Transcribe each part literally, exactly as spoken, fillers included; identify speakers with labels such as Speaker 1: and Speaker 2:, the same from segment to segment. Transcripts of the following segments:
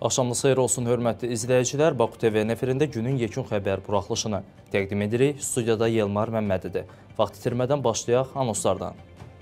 Speaker 1: Axşamınız xeyir olsun, hörmətli izləyicilər. Baku T V efirində günün yekun xəbər buraxılışını təqdim edirik. Studiyada Yelmar Məmmədidir. Vaxt itirmədən başlayaq anonslardan.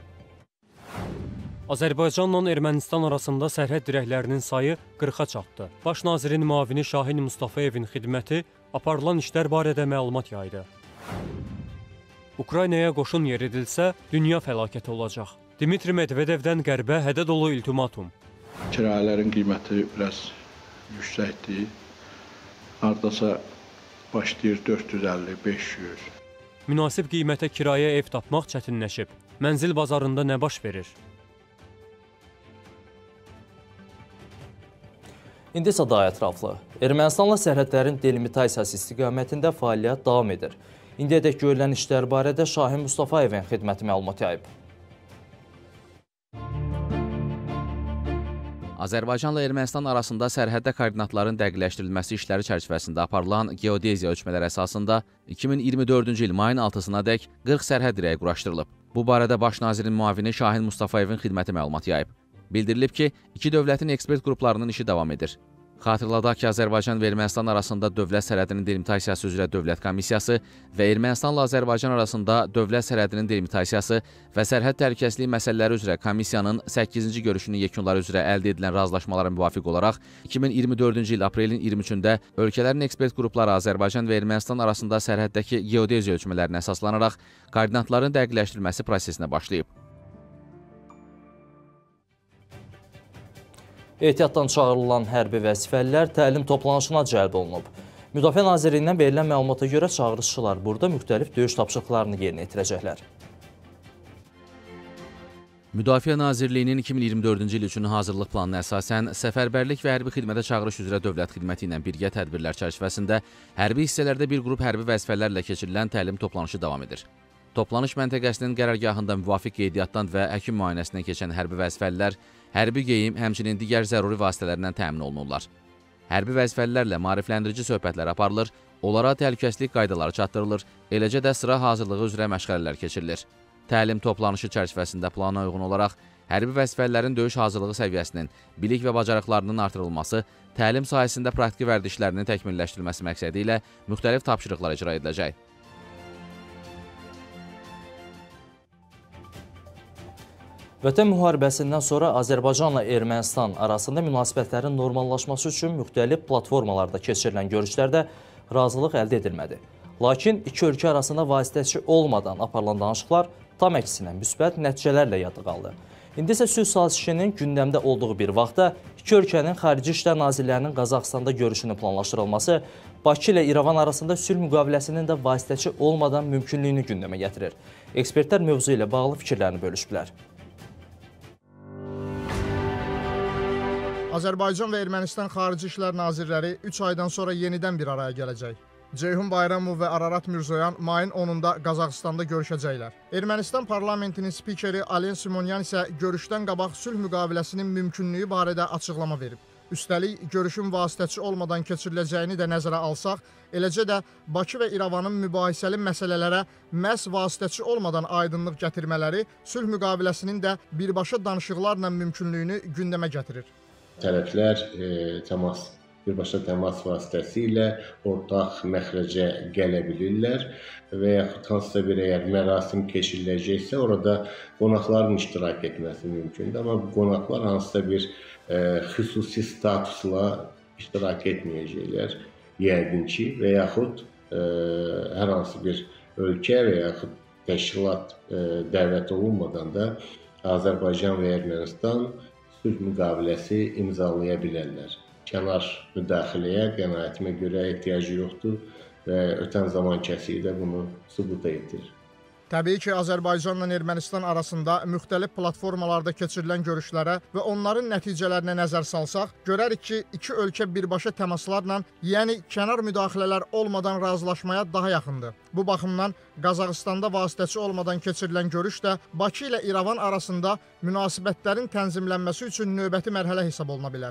Speaker 2: Azərbaycanla Ermənistan arasında sərhəd dirəklərinin sayı qırxa çatdı. Baş nazirin müavini Şahin Mustafayevin xidməti aparılan işlər barədə məlumat yaydı. Ukraynaya qoşun yeridilsə, dünya fəlakəti olacaq. Dmitri Medvedevdən qərbə hədə dolu ultimatum.
Speaker 3: Kirayələrin qiyməti biraz yüksəkdir. Hardasa başlayır dörd yüz əlli beş yüz.
Speaker 2: Münasib qiymətə kirayə ev tapmaq çətinləşib. Mənzil bazarında nə baş verir?
Speaker 1: İndi isə daha ətraflı. Ermənistanla sərhədlərin delimitasiyası istiqamətində fəaliyyət davam edir. İndiyədək görülən işlər barədə Şahin Mustafayevin xidməti məlumat yayıb.
Speaker 4: Azərbaycanla Ermənistan arasında sərhəddə koordinatların dəqiqləşdirilməsi işləri çərçivəsində aparılan geodeziya ölçmələri əsasında iki min iyirmi dördüncü il mayın altısına dək qırx sərhəd dirəyi quraşdırılıb. Bu barədə Baş nazirin müavini Şahin Mustafayevin xidməti məlumat yayıb. Bildirilib ki, iki dövlətin ekspert qruplarının işi davam edir. Xatırladaq ki, Azərbaycan və Ermənistan arasında dövlət sərhədinin delimitasiyası üzrə Dövlət Komissiyası və Ermənistanla Azərbaycan arasında dövlət sərhədinin delimitasiyası və sərhəd təhlükəsizliyi məsələləri üzrə komissiyanın səkkizinci görüşünün yekunları üzrə əldə edilən razılaşmalara müvafiq olaraq iki min iyirmi dördüncü il aprelin iyirmi üçündə ölkələrin ekspert qrupları Azərbaycan və Ermənistan arasında sərhəddəki geodeziya ölçmələrinə əsaslanaraq koordinatların dəqiqləşdirilməsi prosesinə başlayıb.
Speaker 1: Ehtiyatdan çağırılan hərbi vəzifəlilər təlim toplanışına cəlb olunub. Müdafiə Nazirliyindən verilən məlumata görə çağırışçılar burada müxtəlif döyüş tapşırıqlarını yerinə yetirəcəklər.
Speaker 4: Müdafiə Nazirliyinin iki min iyirmi dördüncü il üçün hazırlıq planına əsasən səfərbərlik və hərbi xidmətə çağırış üzrə dövlət xidməti ilə birgə tədbirlər çərçivəsində hərbi hissələrdə bir qrup hərbi vəzifələrlə keçirilən təlim toplanışı davam edir. Toplanış məntəqəsinin qərargahında müvafiq qeydiyyatdan və həkim müayinəsindən keçən hərbi vəzifəlilər hərbi geyim, həmçinin digər zəruri vasitələrlə təmin olunurlar. Hərbi vəzifəlilərlə maarifləndirici söhbətlər aparılır, onlara təhlükəsizlik qaydaları çatdırılır, eləcə də sıra hazırlığı üzrə məşğələlər keçirilir. Təlim toplanışı çərçivəsində plana uyğun olaraq hərbi vəzifəlilərin döyüş hazırlığı səviyyəsinin, bilik və bacarıqlarının artırılması, təlim sahəsində praktiki vərdişlərinin təkmilləşdirilməsi məqsədi ilə müxtəlif tapşırıqlar icra ediləcək.
Speaker 1: Vətən müharibəsindən sonra Azərbaycanla Ermənistan arasında münasibətlərin normallaşması üçün müxtəlif platformalarda keçirilən görüşlərdə razılıq əldə edilmədi. Lakin iki ölkə arasında vasitəçi olmadan aparılan danışıqlar tam əksinə müsbət nəticələrlə yadı qaldı. İndi isə sülh sazişinin gündəmdə olduğu bir vaxtda iki ölkənin xarici işlər nazirlərinin Qazaxstanda görüşünün planlaşdırılması Bakı ilə İrəvan arasında sülh müqaviləsinin də vasitəçi olmadan mümkünlüyünü gündəmə gətirir. Ekspertlər mövzu ilə bağlı fikirlərini bölüşüblər.
Speaker 5: Azərbaycan və Ermənistan Xarici İşlər Nazirləri üç aydan sonra yenidən bir araya gələcək. Ceyhun Bayramov və Ararat Mirzoyan mayın onunda Qazaxstanda görüşəcəklər. Ermənistan parlamentinin spikeri Alen Simonyan isə görüşdən qabaq sülh müqaviləsinin mümkünlüyü barədə açıqlama verib. Üstəlik, görüşün vasitəçi olmadan keçiriləcəyini də nəzərə alsaq, eləcə də Bakı və İrəvanın mübahisəli məsələlərə məhz vasitəçi olmadan aydınlıq gətirmələri sülh müqaviləsinin də birbaşa danışıqlarla mümkünlüyünü gündəmə gətirir.
Speaker 6: Tərəflər e, təmas, birbaşa təmas vasitəsilə ortaq məxrəcə gələ bilirlər və yaxud hansısa bir əgər mərasim keçiriləcəksə, orada qonaqların iştirak etməsi mümkündür. Amma qonaqlar hansısa bir e, xüsusi statusla iştirak etməyəcəklər, yəqin ki, və yaxud e, hər hansı bir ölkə və yaxud təşkilat e, dəvət olunmadan da Azərbaycan və Ermənistan sülh müqaviləsi imzalaya bilərlər. Kənar müdaxiləyə qənaətimə görə ehtiyacı yoxdur və ötən zaman kəsiyi də bunu sübut edir.
Speaker 5: Təbii ki, Azərbaycanla Ermənistan arasında müxtəlif platformalarda keçirilən görüşlərə və onların nəticələrinə nəzər salsaq, görərik ki, iki ölkə birbaşa təmaslarla, yəni kənar müdaxilələr olmadan razılaşmaya daha yaxındır. Bu baxımdan Qazaxstanda vasitəçi olmadan keçirilən görüş də Bakı ilə İrəvan arasında münasibətlərin tənzimlənməsi üçün növbəti mərhələ hesab oluna bilər.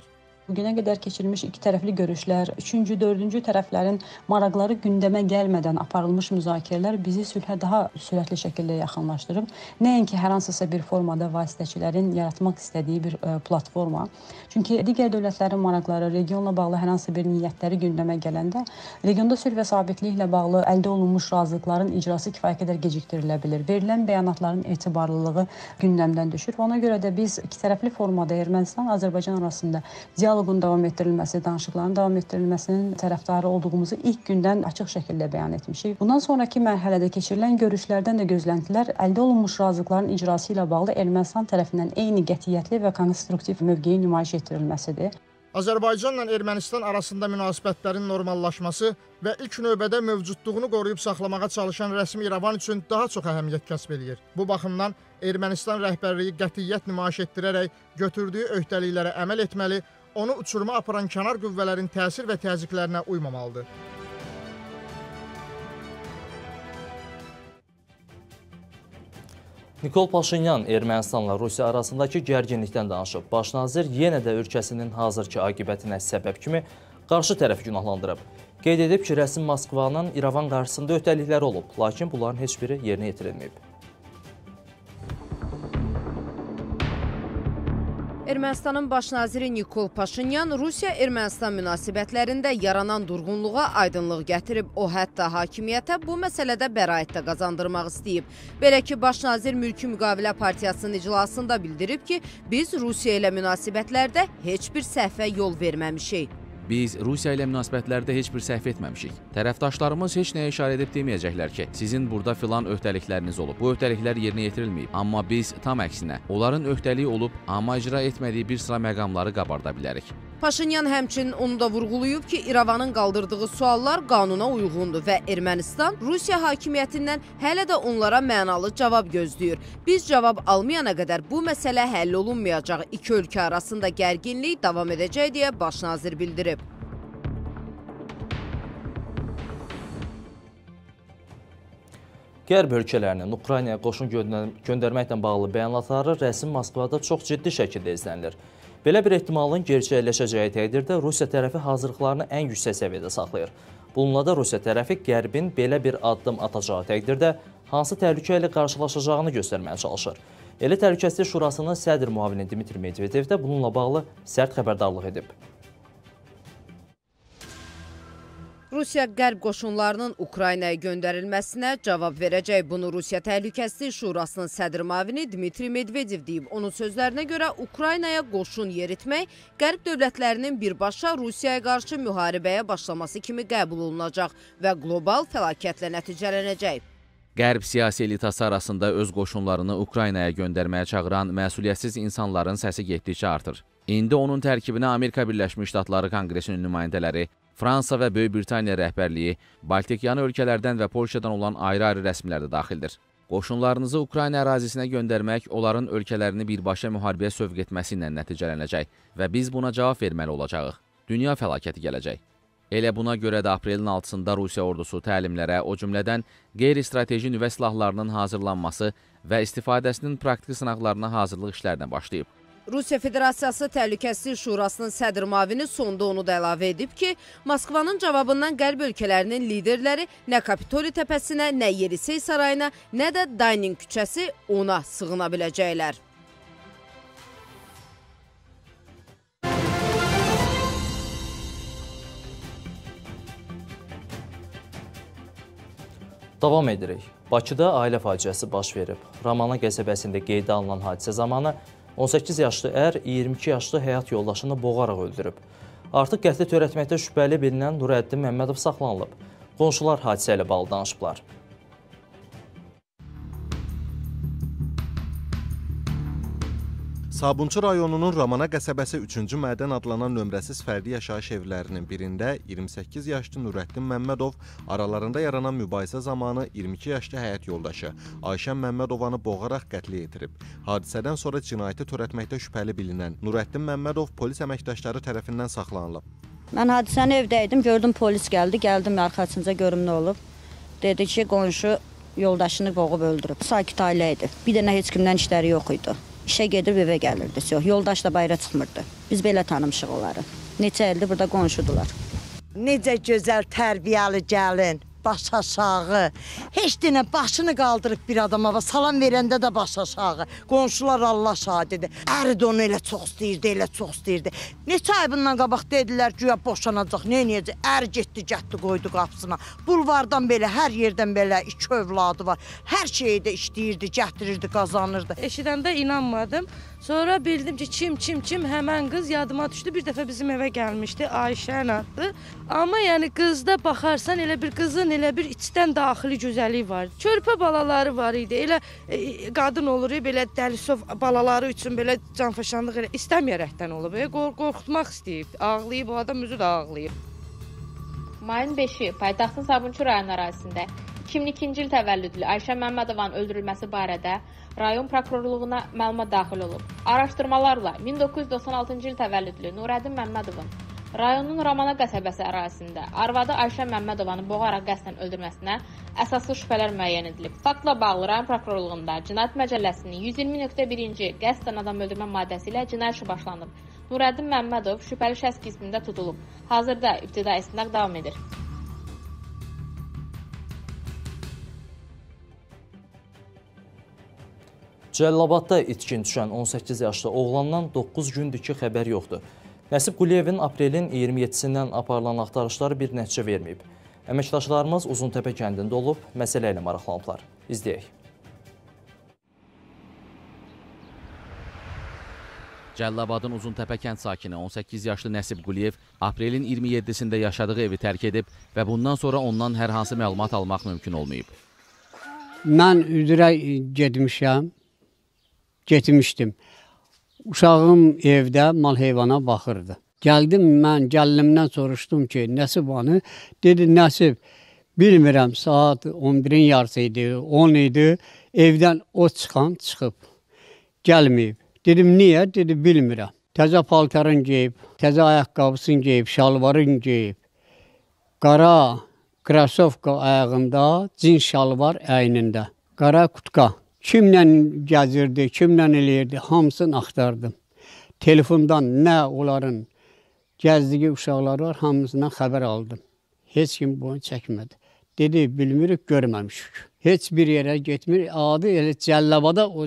Speaker 7: Bugünə qədər keçirilmiş iki tərəfli görüşlər, üçüncü, dördüncü tərəflərin maraqları gündəmə gəlmədən aparılmış müzakirələr bizi sülhə daha sürətli şəkildə yaxınlaşdırıb. Nəinki hər hansısa bir formada vasitəçilərin yaratmaq istədiyi bir platforma. Çünki digər dövlətlərin maraqları, regionla bağlı hər hansı bir niyyətləri gündəmə gələndə, regionda sülh və sabitliklə bağlı əldə olunmuş razılıqların icrası kifayət qədər geciktirilə bilir. Verilən bəyanatların etibarlılığı gündəmdən düşür. Ona görə də biz iki tərəfli formada Ermənistan, Azərbaycan arasında dialoqun davam etdirilməsi, danışıqların davam etdirilməsinin tərəfdarı olduğumuzu ilk gündən açıq şəkildə bəyan etmişik. Bundan sonraki mərhələdə keçirilən görüşlərdən də gözləntilər əldə olunmuş razılıqların icrası ilə bağlı Ermənistan tərəfindən eyni qətiyyətli və konstruktiv mövqeyi nümayiş etdirilməsidir.
Speaker 5: Azərbaycanla Ermənistan arasında münasibətlərin normallaşması və ilk növbədə mövcudluğunu qoruyub saxlamağa çalışan rəsmi İrəvan üçün daha çox əhəmiyyət kəsb edir. Bu baxımdan Ermənistan rəhbərliyi qətiyyət nümayiş etdirərək götürdüyü öhdəliklərə əməl etməli, onu uçuruma aparan kənar qüvvələrin təsir və təzyiqlərinə uymamalıdır.
Speaker 1: Nikol Paşinyan Ermənistanla Rusiya arasındakı gərginlikdən danışıb. Baş nazir yenə də ölkəsinin hazırki aqibətinə səbəb kimi qarşı tərəfi günahlandırıb. Qeyd edib ki, rəsmi Moskvanın İrəvan qarşısında öhdəlikləri olub, lakin bunların heç biri yerinə yetirilməyib.
Speaker 8: Ermənistanın baş naziri Nikol Paşinyan Rusiya-Ermənistan münasibətlərində yaranan durğunluğa aydınlıq gətirib. O, hətta hakimiyyətə bu məsələdə bəraət də qazandırmaq istəyib. Belə ki, baş nazir Mülki Müqavilə Partiyasının iclasında bildirib ki, biz Rusiya ilə münasibətlərdə heç bir səhvə yol verməmişik.
Speaker 4: Biz Rusiya ilə münasibətlərdə heç bir səhv etməmişik. Tərəfdaşlarımız heç nəyə işarə edib deməyəcəklər ki, sizin burada filan öhdəlikləriniz olub. Bu öhdəliklər yerinə yetirilməyib. Amma biz tam əksinə, onların öhdəliyi olub, amma icra etmədiyi bir sıra məqamları qabarda bilərik.
Speaker 8: Paşinyan həmçinin onu da vurğulayıb ki, İrəvanın qaldırdığı suallar qanuna uyğundur və Ermənistan Rusiya hakimiyyətindən hələ də onlara mənalı cavab gözləyir. Biz cavab almayana qədər bu məsələ həll olunmayacaq. İki ölkə arasında gərginlik davam edəcək deyə baş nazir bildirib.
Speaker 1: Qərb ölkələrinin Ukraynaya qoşun göndərməklə bağlı bəyanatları rəsmi Moskvada çox ciddi şəkildə izlənilir. Belə bir ehtimalın gerçəkləşəcəyi təqdirdə Rusiya tərəfi hazırlıqlarını ən yüksək səviyyədə saxlayır. Bununla da Rusiya tərəfi Qərbin belə bir addım atacağı təqdirdə hansı təhlükə ilə qarşılaşacağını göstərməyə çalışır. Elə Təhlükəsizlik Şurasının sədr müavini Dmitri Medvedev də bununla bağlı sərt xəbərdarlıq edib.
Speaker 8: Rusiya qərb qoşunlarının Ukraynaya göndərilməsinə cavab verəcək. Bunu Rusiya Təhlükəsizlik Şurasının sədr müavini Dmitri Medvedev deyib. Onun sözlərinə görə Ukraynaya qoşun yeritmək qərb dövlətlərinin birbaşa Rusiyaya qarşı müharibəyə başlaması kimi qəbul olunacaq və qlobal fəlakətlə nəticələnəcək.
Speaker 4: Qərb siyasi elitası arasında öz qoşunlarını Ukraynaya göndərməyə çağıran məsuliyyətsiz insanların səsi getdikcə artır. İndi onun tərkibinə Amerika Birləşmiş Ştatları Konqresinin nümayəndələri, Fransa və Böyük Britaniya rəhbərliyi, Baltikyanı ölkələrdən və Polşadan olan ayrı-ayrı rəsmilər də daxildir. Qoşunlarınızı Ukrayna ərazisinə göndərmək onların ölkələrini birbaşa müharibəyə sövq etməsi ilə nəticələnəcək və biz buna cavab verməli olacağıq. Dünya fəlakəti gələcək. Elə buna görə də aprelin altısında Rusiya ordusu təlimlərə, o cümlədən qeyri-strateji nüvə silahlarının hazırlanması və istifadəsinin praktiki sınaqlarına hazırlıq işlərinə başlayıb.
Speaker 8: Rusiya Federasiyası Təhlükəsizlik Şurasının sədr müavini sonda onu da əlavə edib ki, Moskvanın cavabından qərb ölkələrinin liderləri nə Kapitoli təpəsinə, nə Yelisey sarayına, nə də Dayning küçəsi ona sığına biləcəklər.
Speaker 1: Davam edirik. Bakıda ailə faciəsi baş verib. Ramana qəsəbəsində qeydə alınan hadisə zamanı on səkkiz yaşlı ər iyirmi iki yaşlı həyat yoldaşını boğaraq öldürüb. Artıq qətli törətməkdə şübhəli bilinən Nurəddin Məmmədov saxlanılıb. Qonşular hadisə ilə bağlı danışıblar.
Speaker 9: Sabunçu rayonunun Ramana qəsəbəsi üçüncü mədən adlanan nömrəsiz fərdi yaşayış evlərinin birində iyirmi səkkiz yaşlı Nurəddin Məmmədov aralarında yaranan mübahisə zamanı iyirmi iki yaşlı həyat yoldaşı Ayşən Məmmədovanı boğaraq qətlə yetirib. Hadisədən sonra cinayəti törətməkdə şübhəli bilinən Nurəddin Məmmədov polis əməkdaşları tərəfindən saxlanılıb.
Speaker 10: Mən hadisəni evdəydim, gördüm polis gəldi, gəldim arxasınca görüm nə olub. Dedi ki, qonşu yoldaşını boğub öldürüb. Sakit ailə idi. Bir dənə heç kimdən işləri yox idi. İşə gedir, evə gəlirdi. Yox, yoldaş da bayra çıxmırdı. Biz belə tanımışıq onları. Neçə ildir burada qonşudular.
Speaker 11: Necə gözəl tərbiyəli gəlin, baş aşağı. Heç dinə başını qaldırıb bir adama və salam verəndə də baş aşağı. Qonşular Allah şahidədir. Əri də onu elə çox istəyirdi, elə çox istəyirdi. Neçə ay bundan qabaq dedilər ki, boşanacaq, nə eləyəcək? Əri getdi, getdi, qoydu qapısına. Bulvardan belə, hər yerdən belə iki övladı var. Hər şeyi də işləyirdi, gətirirdi, qazanırdı.
Speaker 12: Eşidəndə inanmadım. Sonra bildim ki, kim, kim, kim, həmən qız yadıma düşdü. Bir dəfə bizim evə gəlmişdi, Ayşə adlı. Amma yəni qızda baxarsan, elə bir qızın elə bir içdən daxili gözəlliyi var. Körpə balaları var idi. Elə e, qadın olur, belə dəlisov balaları üçün belə canfəşanlıq elə istəməyərəkdən olub. E, qorxutmaq istəyib, ağlayıb, o adam özü də ağlayıb.
Speaker 13: Mayın beşi paytaxtın Sabunçu rayon ərazisində iki min ikinci il təvəllüdlü Ayşə Məmmədovanın öldürülməsi barədə rayon prokurorluğuna məlumat daxil olub. Araşdırmalarla min doqquz yüz doxsan altıncı il təvəllüdlü Nurəddin Məmmədovun rayonun Ramana qəsəbəsi ərazisində arvadı Ayşə Məmmədovanı boğaraq qəsdən öldürməsinə əsaslı şübhələr müəyyən edilib. Faktla bağlı rayon prokurorluğunda Cinayət Məcəlləsinin yüz iyirmi nöqtə birinci qəsdən adam öldürmə maddəsi ilə cinayət işi başlanıb. Nurəddin Məmmədov şübhəli şəxs qismində tutulub. Hazırda ibtidai istinaq davam edir.
Speaker 1: Cəlilabadda itkin düşən on səkkiz yaşlı oğlandan doqquz gündür ki, xəbər yoxdur. Nəsib Quliyevin aprelin iyirmi yeddisindən aparılan axtarışları bir nəticə verməyib. Əməkdaşlarımız Uzuntəpə kəndində olub, məsələ ilə maraqlanıblar. İzləyək.
Speaker 4: Cəlilabadın Uzuntəpə kənd sakini on səkkiz yaşlı Nəsib Quliyev aprelin iyirmi yeddisində yaşadığı evi tərk edib və bundan sonra ondan hər hansı məlumat almaq mümkün olmayıb.
Speaker 14: Mən üzrə getmişəm, getmişdim. Uşağım evdə mal heyvana baxırdı. Gəldim, mən gəlinimdən soruşdum ki, Nəsib hanı? Dedi, Nəsib, bilmirəm, saat on birin yarısı idi, on idi, evdən o çıxan çıxıb, gəlməyib. Dedim, niyə? Dedi, bilmirəm. Təzə paltarın geyib, təzə ayaqqabısını geyib, şalvarın geyib, qara krasovka ayağında, cins şalvar əynində, qara qutka. Kimlə gəzirdi, kimlə eləyirdi, hamısını axtardım. Telefondan nə onların gəzdiyi uşaqlar var, hamısından xəbər aldım. Heç kim boyun çəkmədi. Dedi, bilmirik, görməmişik. Heç bir yerə getmir, adı elə Cəlilabada o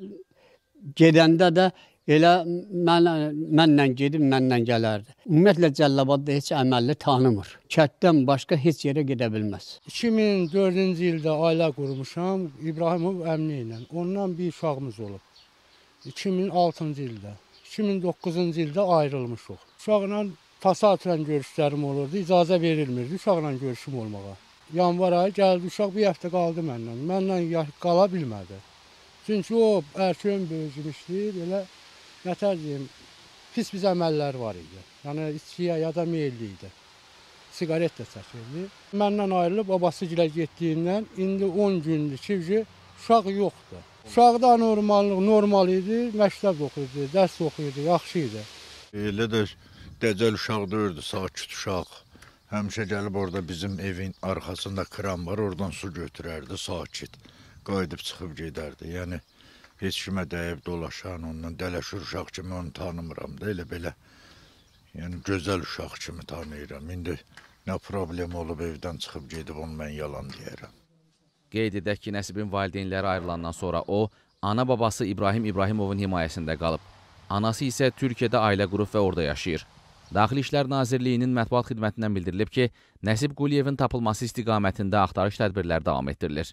Speaker 14: gedəndə də elə mən, mənlə gedib, mənlə gələrdi. Ümumiyyətlə Cəlilabadda heç əməlli tanımır. Kətdən başqa heç yerə gedə bilməz.
Speaker 15: iki min dördüncü ildə ailə qurmuşam İbrahimov əmni ilə. Ondan bir uşağımız olub. iki min altıncı ildə. iki min doqquzuncu ildə ayrılmışıq. Uşaqla təsadüfən görüşlərim olurdu, icazə verilmirdi uşaqla görüşüm olmağa. Yanvar ayı gəldi, uşaq bir həftə qaldı məndən. Məndən qala bilmədi. Çünki o erkən böyücümüşdür, elə nətər deyim, pis-pis əməlləri var idi. Yəni içkiyə ya da meyilli idi. Sigaret də çəkirdi. Məndən ayrılıb babası gilə getdiyindən indi on gündür ki, uşaq yoxdur. Uşaqda normallıq normal idi, məktəb oxuyurdu, dərs oxuyurdu, yaxşı idi.
Speaker 16: Elə də dəcəl uşaq deyirdi, sakit uşaq. Həmişə gəlib orada bizim evin arxasında kran var, oradan su götürərdi, sakit. Qayıdıb çıxıb gedərdi. Yəni, heç kimə dəyib dolaşan, ondan dələşir uşaq kimi onu tanımıram da, elə belə. Yəni, gözəl uşaq kimi tanıyıram. İndi nə problem olub evdən çıxıb gedib, onu mən yalan deyərəm.
Speaker 4: Qeyd edək ki, Nəsibin valideynləri ayrılandan sonra o, ana babası İbrahim İbrahimovun himayəsində qalıb. Anası isə Türkiyədə ailə qurub və orada yaşayır. Daxili İşlər Nazirliyinin mətbuat xidmətindən bildirilib ki, Nəsib Quliyevin tapılması istiqamətində axtarış tədbirləri davam etdirilir.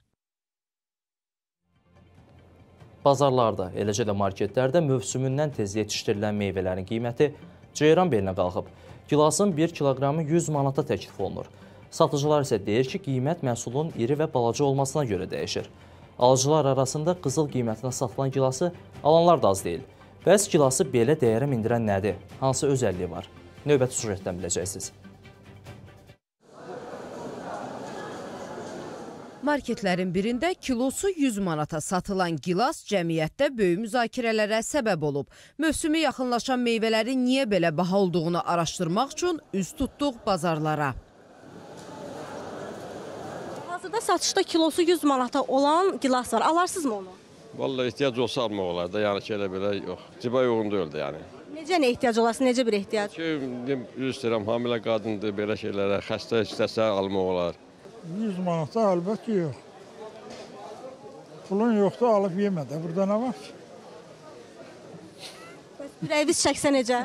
Speaker 1: Bazarlarda, eləcə də marketlərdə mövsümündən tez yetişdirilən meyvələrin qiyməti ceyran belinə qalxıb. Gilasın bir kiloqramı yüz manata təklif olunur. Satıcılar isə deyir ki, qiymət məhsulun iri və balaca olmasına görə dəyişir. Alıcılar arasında qızıl qiymətinə satılan gilası alanlar da az deyil. Bəs gilası belə dəyərə mindirən nədir? Hansı özəlliyi var? Növbəti sujetdən biləcəksiniz.
Speaker 8: Marketlərin birində kilosu yüz manata satılan gilas cəmiyyətdə böyük müzakirələrə səbəb olub. Mövsümü yaxınlaşan meyvələrin niyə belə baha olduğunu araşdırmaq üçün üz tutduq bazarlara.
Speaker 17: Hazırda satışda kilosu yüz manata olan gilas var. Alarsınızmı onu? Vallahi ehtiyac olsa almaq olar da, yəni ki, elə belə yox. Cibə uyğun deyildi yəni.
Speaker 18: Necə nə ehtiyac olasın, necə bir ehtiyac?
Speaker 17: Ki, üzr istəyirəm, hamilə qadındır, belə şeylərə, xəstə istəsə almaq olar.
Speaker 19: yüz manata əlbəttə yox. Pulun yoxsa alıb yemə də, burada nə var ki?
Speaker 18: Ürəyiniz çəksə necə?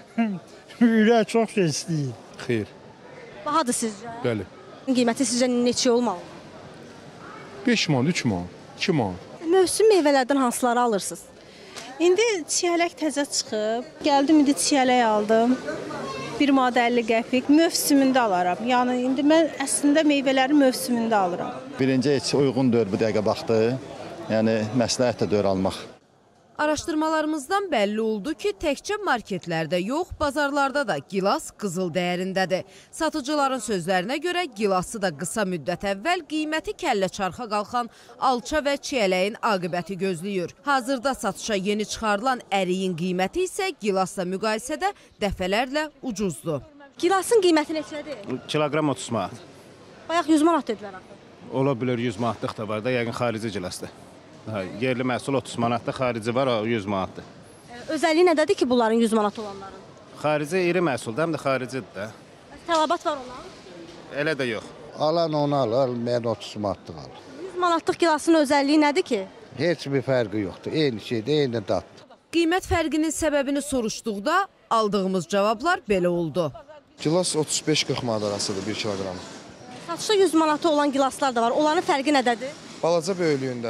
Speaker 19: Ürək çox şey istəyir.
Speaker 20: Xeyr.
Speaker 18: Bahadır sizcə?
Speaker 20: Bəli.
Speaker 18: Qiyməti sizcə neçə olmalı?
Speaker 20: beş man, üç man, iki man.
Speaker 18: Mövsüm meyvələrdən hansıları alırsınız?
Speaker 21: İndi çiyələk təzə çıxıb. Gəldim, indi çiyələk aldım. bir manat əlli qəpik. Mövsümündə alaram. Yəni, indi mən əslində meyvələri mövsümündə alıram.
Speaker 22: Birinci heç uyğun deyil bu dəqiqə baxdı. Yəni, məsləhət də deyil almaq.
Speaker 8: Araşdırmalarımızdan bəlli oldu ki, təkcə marketlərdə yox, bazarlarda da gilas qızıl dəyərindədir. Satıcıların sözlərinə görə gilası da qısa müddət əvvəl qiyməti kəllə çarxa qalxan alça və çiyələyin aqibəti gözləyir. Hazırda satışa yeni çıxarılan əriyin qiyməti isə gilasla müqayisədə dəfələrlə ucuzdur.
Speaker 18: Gilasın qiyməti neçədir?
Speaker 23: Kiloqram otuz manat.
Speaker 18: Bayaq yüz manat dedilər axı.
Speaker 23: Ola bilər yüz manatlıq da var da, yəqin xarici gilasdır. Yerli məhsul otuz manatda, xarici var, o yüz manatdır.
Speaker 18: Özəlliyi nədədir ki, bunların yüz manat olanların?
Speaker 23: Xarici iri məhsuldur, həm də xaricidir də.
Speaker 18: Tələbat var ona?
Speaker 23: Elə də yox.
Speaker 24: Alan onu alır, mən otuz manatlıq alır.
Speaker 18: yüz manatlıq gilasın özəlliyi nədir ki?
Speaker 24: Heç bir fərqi yoxdur, eyni şeydir, eyni daddır.
Speaker 8: Qiymət fərqinin səbəbini soruşduqda aldığımız cavablar belə oldu.
Speaker 25: Gilas otuz beş qırx manat arasıdır bir kiloqram.
Speaker 18: Satışda yüz manatı olan gilaslar da var, onların fərqi nədədir?
Speaker 25: Balaca böyüklüyündə.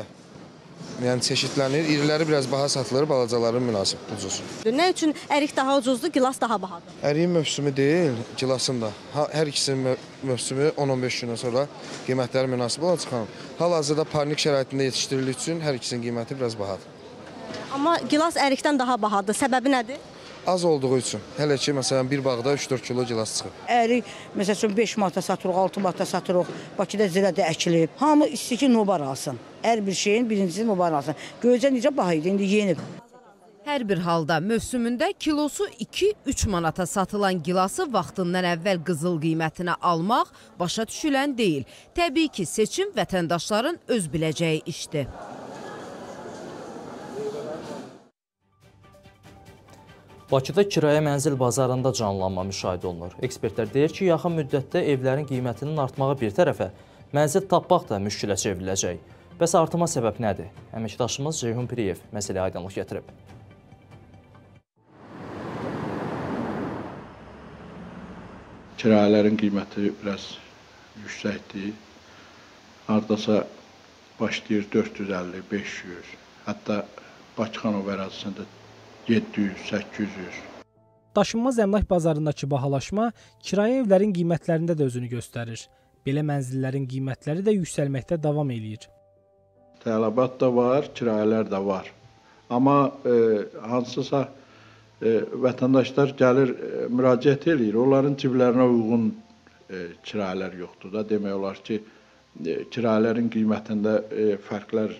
Speaker 25: Yəni çeşidlənir, iriləri biraz baha satılır, balacaların münasib ucuz.
Speaker 18: Nə üçün ərik daha ucuzdur, gilas daha bahadır?
Speaker 25: Əriyin mövsümü deyil, gilasın da. Hər ikisinin mövsümü on on beş gündən sonra qiymətləri münasib olacaq. Hal-hazırda parnik şəraitində yetişdirildiyi üçün hər ikisinin qiyməti biraz bahadır.
Speaker 18: Amma gilas ərikdən daha bahadır. Səbəbi nədir?
Speaker 25: Az olduğu üçün. Hələ ki, məsələn, bir bağda üç dörd kilo gilas çıxır.
Speaker 26: Ərik, məsələn, beş manata satırıq, altı manata satırıq. Bakıda zirədə əkilib. Hamı istəyir ki, nobar alsın. Hər bir şeyin birincisi nobar alsın. Göycə necə baha idi, indi yenib.
Speaker 8: Hər bir halda mövsümündə kilosu iki üç manata satılan gilası vaxtından əvvəl qızıl qiymətinə almaq başa düşülən deyil. Təbii ki, seçim vətəndaşların öz biləcəyi işdir.
Speaker 1: Bakıda kirayə mənzil bazarında canlanma müşahidə olunur. Ekspertlər deyir ki, yaxın müddətdə evlərin qiymətinin artmağı bir tərəfə, mənzil tapmaq da müşkilə çevriləcək. Bəs artıma səbəb nədir? Əməkdaşımız Ceyhun Piriyev məsələyə aydınlıq gətirib.
Speaker 3: Kirayələrin qiyməti biraz yüksəkdir. Hardasa başlayır dörd yüz əlli, beş yüz, hətta Bakıxanov ərazisində yeddi yüz, səkkiz yüz.
Speaker 27: Daşınmaz əmlak bazarındakı bahalaşma kirayə evlərin qiymətlərində də özünü göstərir. Belə mənzillərin qiymətləri də yüksəlməkdə davam eləyir.
Speaker 3: Tələbat da var, kirayələr də var. Amma e, hansısa e, vətəndaşlar gəlir, e, müraciət eləyir. Onların ciblərinə uyğun e, kirayələr yoxdur da. Demək olar ki, e, kirayələrin qiymətində e, fərqlər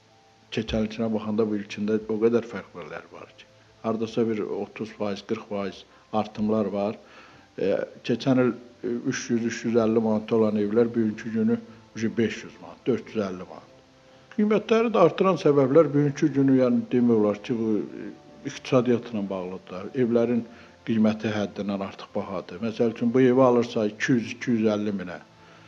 Speaker 3: keçən ilkinə baxanda bu ilkində o qədər fərqlər var ki. Hardasa bir otuz faiz, qırx faiz artımlar var. E, keçən il üç yüz üç yüz əlli manat olan evlər bugünkü günü beş yüz manat, dörd yüz əlli manat. Qiymətləri də artıran səbəblər bugünkü günü, yəni demək olar ki, bu iqtisadiyyatla bağlıdır. Evlərin qiyməti həddindən artıq bahadır. Məsəl üçün bu evi alırsa iki yüz iki yüz əlli minə,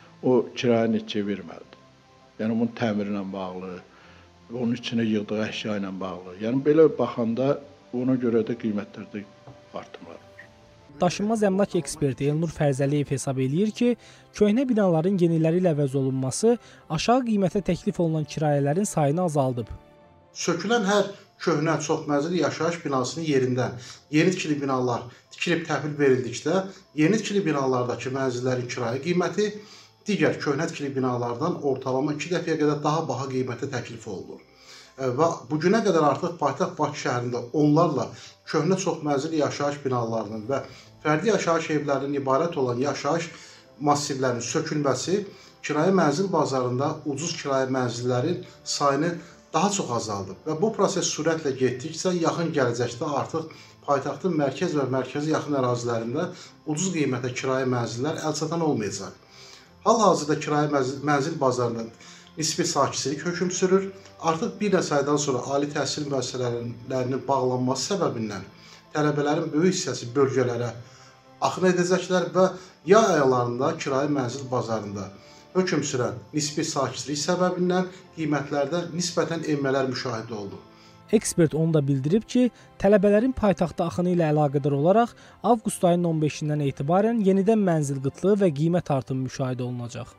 Speaker 3: o kirayə neçə verməlidir. Yəni bunun təmirlə bağlı, onun içine yığdığı əşya ilə bağlı. Yəni belə baxanda ona görə də qiymətlərdə artım var.
Speaker 27: Daşınmaz əmlak eksperti Elnur Fərzəliyev hesab eləyir ki, köhnə binaların yeniləri ilə əvəz olunması aşağı qiymətə təklif olunan kirayələrin sayını azaldıb.
Speaker 28: Sökülən hər köhnə çoxmənzilli yaşayış binasının yerindən yeni tikili binalar tikilib təhvil verildikdə, yeni tikili binalardakı mənzillərin kirayə qiyməti digər köhnə tikili binalardan ortalama iki dəfəyə qədər daha baha qiymətə təklif olunur. Və bugünə qədər artıq paytaxt Bakı şəhərində onlarla köhnə çoxmənzilli yaşayış binalarının və fərdi yaşayış evlərinin ibarət olan yaşayış massivlərinin sökülməsi kirayə mənzil bazarında ucuz kirayə mənzillərin sayını daha çox azaldıb və bu proses sürətlə getdikcə yaxın gələcəkdə artıq paytaxtın mərkəz və mərkəzi yaxın ərazilərində ucuz qiymətə kirayə mənzillər əlçatan olmayacaq. Hal-hazırda kirayə mənzil bazarında nisbi sakitçilik hökm sürür. Artıq bir neçə aydan sonra ali təhsil müəssisələrinin bağlanması səbəbindən tələbələrin böyük hissəsi bölgələrə axın edəcəklər və yay aylarında kirayə mənzil bazarında hökm sürən nisbi sakitçilik səbəbindən qiymətlərdə nisbətən enmələr müşahidə olundu.
Speaker 27: Ekspert onu da bildirib ki, tələbələrin paytaxta axını ilə əlaqədar olaraq avqust ayının on beşindən etibarən yenidən mənzil qıtlığı və qiymət artımı müşahidə olunacaq.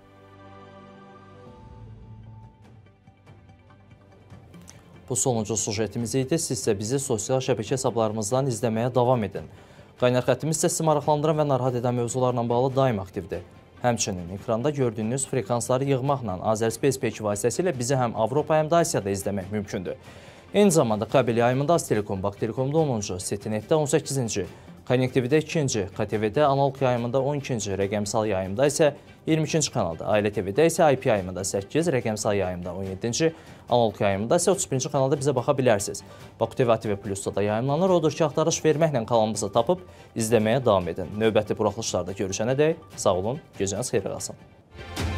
Speaker 1: Bu sonuncu sujetimiz idi. Siz isə bizi sosial şəbəkə hesablarımızdan izləməyə davam edin. Qaynar xəttimiz isə sizi maraqlandıran və narahat edən mövzularla bağlı daim aktivdir. Həmçinin ekranda gördüyünüz frekansları yığmaqla Azərspace Peki vasitəsilə bizi həm Avropa, həm də Asiyada izləmək mümkündür. Eyni zamanda kabel yayımında Aztelekom, Baktelekomda onuncu, Setinetdə on səkkizinci, Konnektivdə ikinci, K T V-də analog yayımında on ikinci, rəqəmsal yayımda isə iyirmi ikinci kanalda, Ailə T V-də isə I P yayımında səkkiz, rəqəmsal yayımda on yeddinci, analog yayımında isə otuz birinci kanalda bizə baxa bilərsiniz. Baku T V A T V Plus-da da yayımlanır, odur ki, axtarış verməklə kanalımızı tapıb izləməyə davam edin. Növbəti buraxılışlarda görüşənə dək sağ olun, gecəniz xeyir qalsın.